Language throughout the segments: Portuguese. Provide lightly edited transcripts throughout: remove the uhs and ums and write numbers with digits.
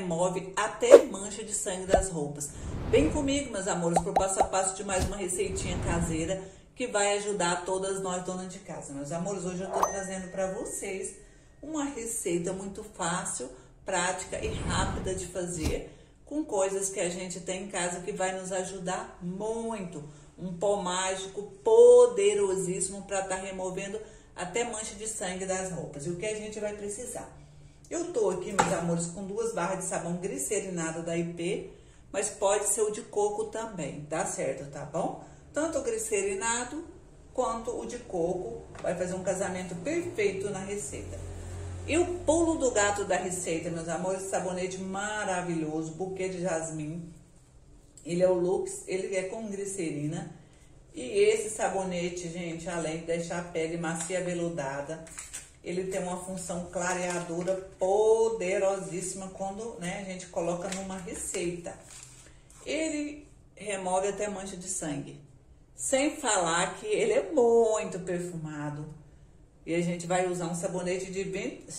remove até mancha de sangue das roupas. Vem comigo, meus amores, pro passo a passo de mais uma receitinha caseira que vai ajudar todas nós donas de casa. Meus amores, hoje eu tô trazendo para vocês uma receita muito fácil, prática e rápida de fazer, com coisas que a gente tem em casa que vai nos ajudar muito. Um pó mágico poderosíssimo para estar removendo até mancha de sangue das roupas. E o que a gente vai precisar? Eu tô aqui, meus amores, com 2 barras de sabão glicerinado da IP, mas pode ser o de coco também, dá certo, tá bom? Tanto o glicerinado quanto o de coco vai fazer um casamento perfeito na receita. E o pulo do gato da receita, meus amores, sabonete maravilhoso, buquê de jasmim. Ele é o Lux, ele é com glicerina. E esse sabonete, gente, além de deixar a pele macia veludada, ele tem uma função clareadora poderosíssima quando, né, a gente coloca numa receita. Ele remove até mancha de sangue. Sem falar que ele é muito perfumado. E a gente vai usar um sabonete de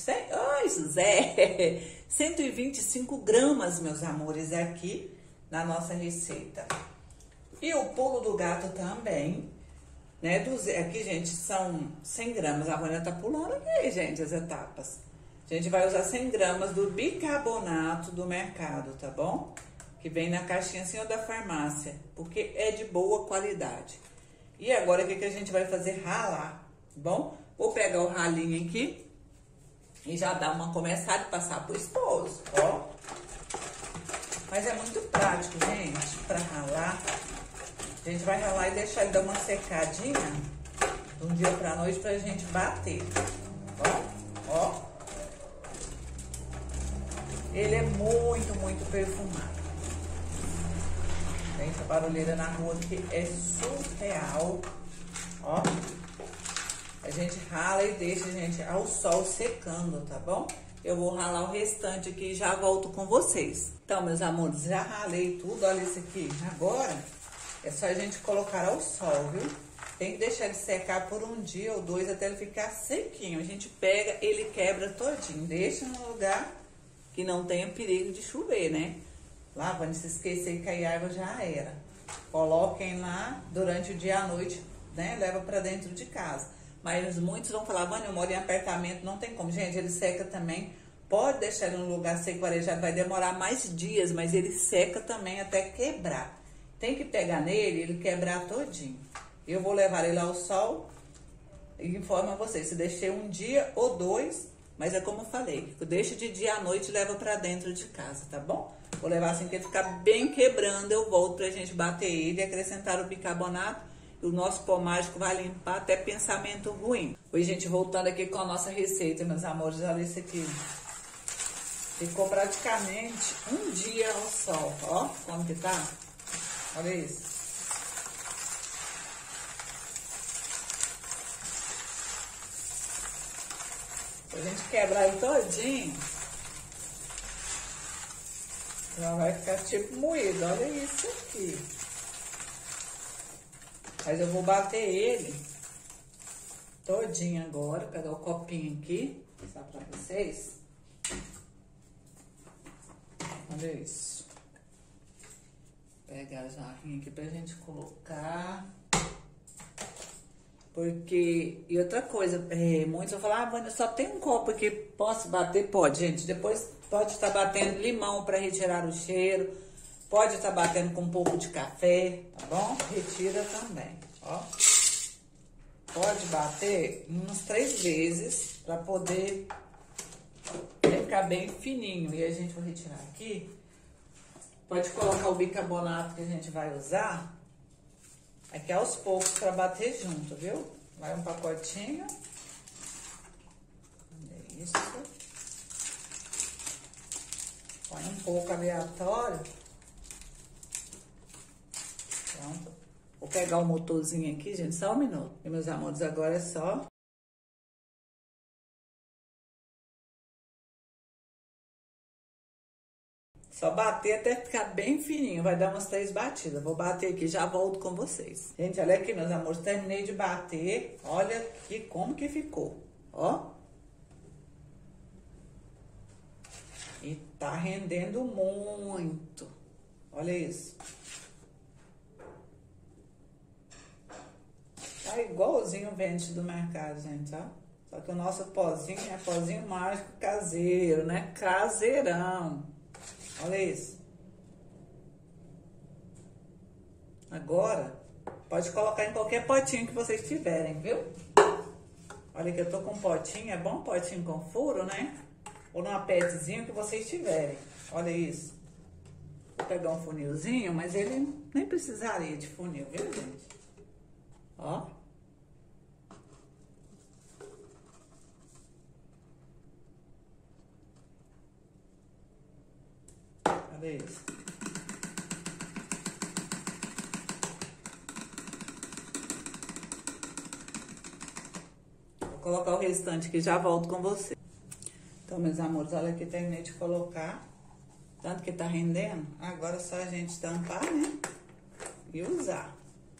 125 gramas, meus amores, aqui na nossa receita. E o pulo do gato também, né? Aqui, gente, são 100 gramas. A Vânia tá pulando aqui, gente, as etapas. A gente vai usar 100 gramas do bicarbonato do mercado, tá bom? Que vem na caixinha assim ou da farmácia, porque é de boa qualidade. E agora, o que a gente vai fazer? Ralar, tá bom? Vou pegar o ralinho aqui e já dar uma começada e passar pro esposo, ó. Mas é muito prático, gente, pra ralar. A gente vai ralar e deixar ele dar uma secadinha de um dia pra noite pra gente bater. Ó, ó. Ele é muito, muito perfumado. Gente, a barulheira na rua aqui é surreal. Ó. A gente rala e deixa, gente, ao sol secando, tá bom? Eu vou ralar o restante aqui e já volto com vocês. Então, meus amores, já ralei tudo, olha isso aqui. Agora, é só a gente colocar ao sol, viu? Tem que deixar ele secar por 1 dia ou 2 até ele ficar sequinho. A gente pega, ele quebra todinho. Deixa no lugar que não tenha perigo de chover, né? Lá, quando se esquecer que cair água, já era. Coloquem lá durante o dia e a noite, né? Leva pra dentro de casa. Mas muitos vão falar, Vânia, eu moro em apartamento, não tem como. Gente, ele seca também. Pode deixar ele num lugar seco, arejado, vai demorar mais dias, mas ele seca também até quebrar. Tem que pegar nele, ele quebrar todinho. Eu vou levar ele ao sol e informo a vocês, se deixei 1 dia ou 2, mas é como eu falei, deixa de dia à noite e leva pra dentro de casa, tá bom? Vou levar assim que ele ficar bem quebrando, eu volto pra gente bater ele e acrescentar o bicarbonato. O nosso pó mágico vai limpar até pensamento ruim. Oi, gente, voltando aqui com a nossa receita, meus amores, olha isso aqui. Ficou praticamente 1 dia ao sol, ó, como que tá? Olha isso. Pra gente quebrar ele todinho, já vai ficar tipo moído, olha isso aqui. Mas eu vou bater ele todinho agora, pegar o copinho aqui, vou mostrar pra vocês. Olha isso. Pegar a jarrinha aqui pra gente colocar. Porque, e outra coisa, muitos vão falar, ah, Vânia, só tem um copo aqui, posso bater? Pode, gente, depois pode estar batendo limão pra retirar o cheiro. Pode estar batendo com um pouco de café, tá bom? Retira também, ó. Pode bater umas 3 vezes pra poder ficar bem fininho. E a gente vai retirar aqui. Pode colocar o bicarbonato que a gente vai usar aqui aos poucos pra bater junto, viu? Vai um pacotinho. Isso. Põe um pouco aleatório. Pronto. Vou pegar o motorzinho aqui, gente, só 1 minuto. E, meus amores, agora é só... Só bater até ficar bem fininho, vai dar umas 3 batidas. Vou bater aqui, já volto com vocês. Gente, olha aqui, meus amores, terminei de bater. Olha aqui como que ficou, ó. E tá rendendo muito. Olha isso. Tá igualzinho o vende do mercado, gente, ó. Só que o nosso pozinho é pozinho mágico caseiro, né? Caseirão. Olha isso. Agora, pode colocar em qualquer potinho que vocês tiverem, viu? Olha que eu tô com um potinho, é bom potinho com furo, né? Ou numa petzinho que vocês tiverem. Olha isso. Vou pegar um funilzinho, mas ele nem precisaria de funil, viu, gente? Ó. Olha isso. Vou colocar o restante aqui, já volto com você. Então, meus amores, olha aqui, terminei de colocar. Tanto que tá rendendo. Agora é só a gente tampar, né? E usar.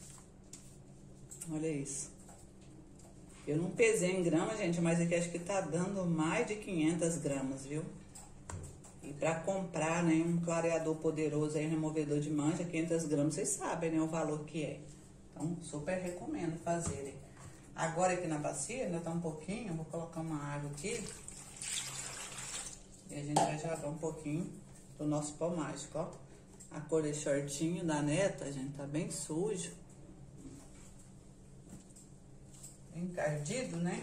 Olha isso. Eu não pesei em gramas, gente, mas aqui acho que tá dando mais de 500 gramas, viu? E pra comprar, né, um clareador poderoso aí, removedor de mancha, 500 gramas, vocês sabem, né, o valor que é. Então, super recomendo fazerem. Agora aqui na bacia, ainda tá um pouquinho, vou colocar uma água aqui. E a gente vai jogar um pouquinho do nosso pó mágico, ó. A cor de shortinho da neta, gente, tá bem sujo. Encardido, né?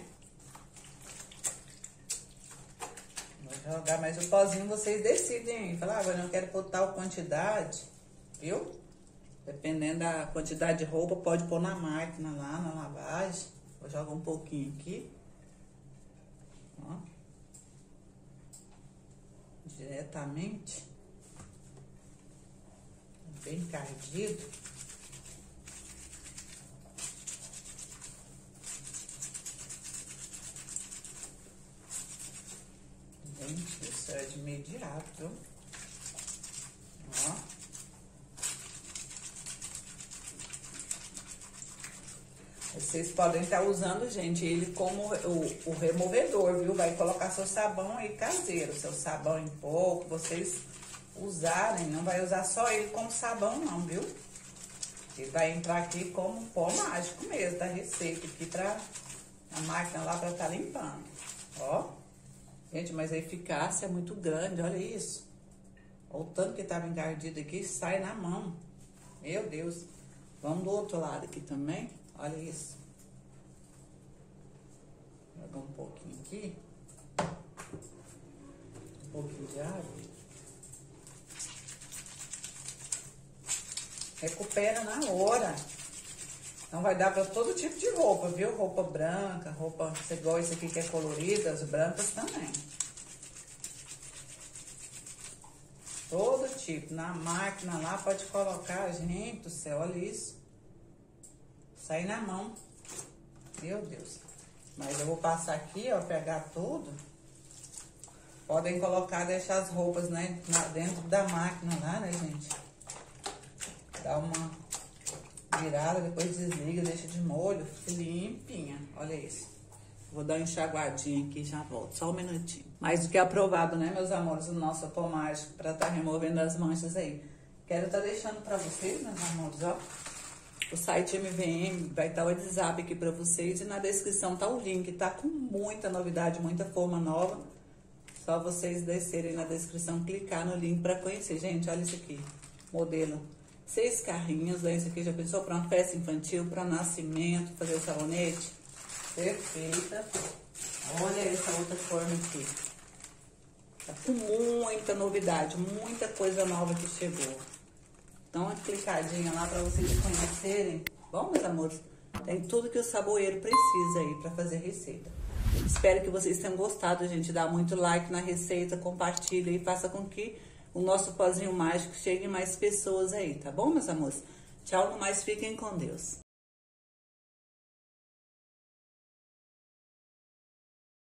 Vou jogar mais o pozinho, vocês decidem aí. Falar, agora eu quero pôr tal quantidade, viu? Dependendo da quantidade de roupa, pode pôr na máquina lá, na lavagem. Vou jogar um pouquinho aqui. Ó. Diretamente. Bem encardido. Gente, isso é de imediato, viu? Ó. Vocês podem estar usando, gente, ele como o removedor, viu? Vai colocar seu sabão aí caseiro, seu sabão em pó, que vocês usarem. Não vai usar só ele como sabão, não, viu? Ele vai entrar aqui como pó mágico mesmo, da receita aqui pra a máquina lá pra estar limpando. Ó. Gente, mas a eficácia é muito grande, olha isso. Olha o tanto que tava encardido aqui, sai na mão. Meu Deus. Vamos do outro lado aqui também. Olha isso. Vou jogar um pouquinho aqui. Um pouquinho de água. Recupera na hora. Então vai dar para todo tipo de roupa, viu? Roupa branca, roupa igual esse aqui que é colorida, as brancas também. Todo tipo. Na máquina lá pode colocar, gente do céu, olha isso. Sai na mão. Meu Deus. Mas eu vou passar aqui, ó, pegar tudo. Podem colocar, deixar as roupas, né, dentro da máquina lá, né, gente? Dá uma virada, depois desliga, deixa de molho, fica limpinha. Olha isso. Vou dar uma enxaguadinha aqui e já volto, só um minutinho. Mais do que aprovado, né, meus amores, o nosso pó mágico pra tá removendo as manchas aí. Quero tá deixando pra vocês, meus amores, ó. O site MVM vai estar o WhatsApp aqui pra vocês e na descrição tá o link, tá com muita novidade, muita forma nova. Só vocês descerem na descrição, clicar no link pra conhecer. Gente, olha isso aqui, modelo 6 carrinhos, né? Esse aqui já pensou, pronto, festa infantil, pra nascimento, fazer o sabonete. Perfeita. Olha essa outra forma aqui. Tá com muita novidade, muita coisa nova que chegou. Dá uma clicadinha lá pra vocês conhecerem. Bom, meus amores, tem tudo que o saboeiro precisa aí pra fazer receita. Espero que vocês tenham gostado, gente. Dá muito like na receita, compartilha e faça com que o nosso pozinho mágico chegue mais pessoas aí, tá bom, meus amores? Tchau, no mais, fiquem com Deus.